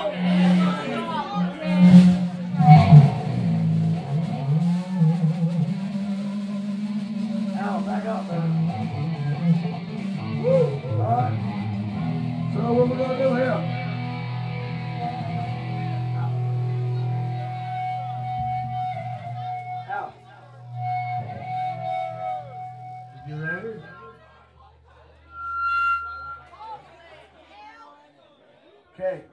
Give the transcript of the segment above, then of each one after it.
Al, back up, man. Woo! All right. So what we're gonna do here? Al. You ready? Okay.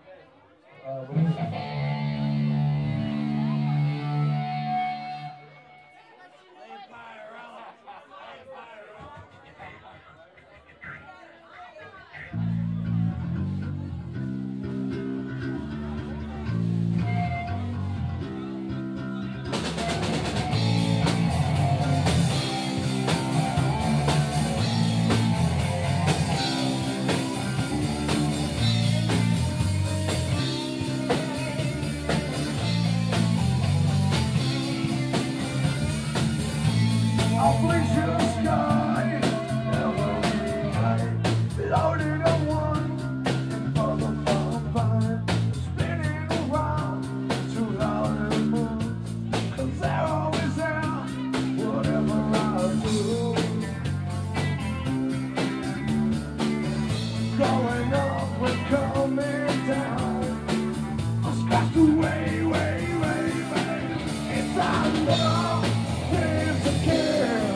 I'll please your sky, never be high, loaded on one, for the fun, spinning around, 2,000 moons, 'cause they're always there, whatever I do. Going up and coming down, I scratched away, it's I know, things to kill.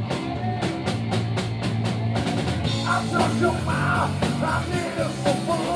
Touch your mouth, I need it so full.